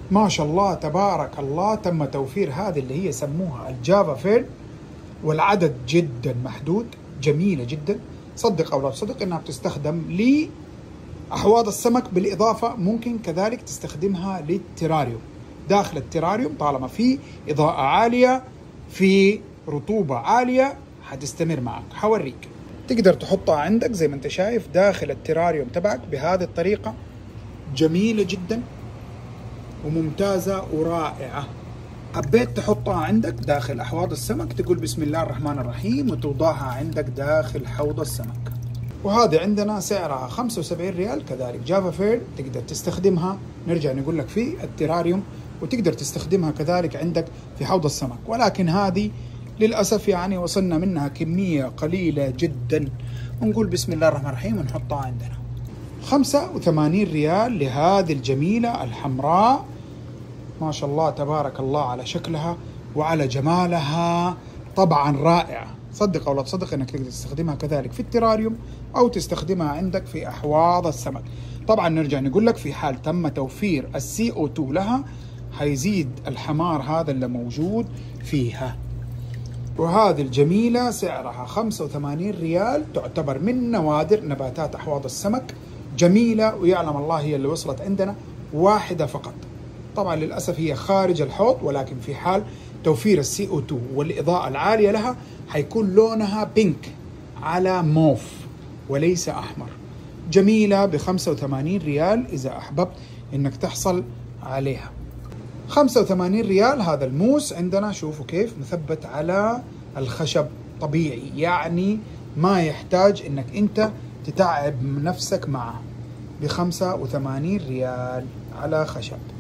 ما شاء الله تبارك الله تم توفير هذه اللي هي يسموها الجافا فيل، والعدد جدا محدود، جميلة جدا. صدق أو لا تصدق إنها بتستخدم لأحواض السمك، بالإضافة ممكن كذلك تستخدمها للتراريوم. داخل التراريوم طالما في إضاءة عالية، في رطوبة عالية، حتستمر معك. حوريك، تقدر تحطها عندك زي ما انت شايف داخل التراريوم تبعك بهذه الطريقة، جميلة جدا وممتازة ورائعة. حبيت تحطها عندك داخل أحواض السمك، تقول بسم الله الرحمن الرحيم وتوضعها عندك داخل حوض السمك. وهذه عندنا سعرها 75 ريال كذلك، جافا فيل. تقدر تستخدمها، نرجع نقول لك، في التراريوم، وتقدر تستخدمها كذلك عندك في حوض السمك. ولكن هذه للأسف يعني وصلنا منها كمية قليلة جدا، ونقول بسم الله الرحمن الرحيم ونحطها عندنا. 85 ريال لهذه الجميلة الحمراء، ما شاء الله تبارك الله على شكلها وعلى جمالها، طبعا رائعة. صدق أو لا تصدق أنك تقدر تستخدمها كذلك في التراريوم أو تستخدمها عندك في أحواض السمك. طبعا نرجع نقول لك في حال تم توفير الCO2 لها، هيزيد الحمار هذا اللي موجود فيها. وهذه الجميلة سعرها 85 ريال، تعتبر من نوادر نباتات أحواض السمك، جميلة. ويعلم الله هي اللي وصلت عندنا واحدة فقط. طبعا للأسف هي خارج الحوض، ولكن في حال توفير الCO2 والإضاءة العالية لها حيكون لونها بينك على موف وليس أحمر. جميلة ب 85 ريال إذا أحببت إنك تحصل عليها. 85 ريال. هذا الموس عندنا شوفوا كيف مثبت على الخشب طبيعي، يعني ما يحتاج إنك أنت تتعب نفسك معه. ب 85 ريال على خشب.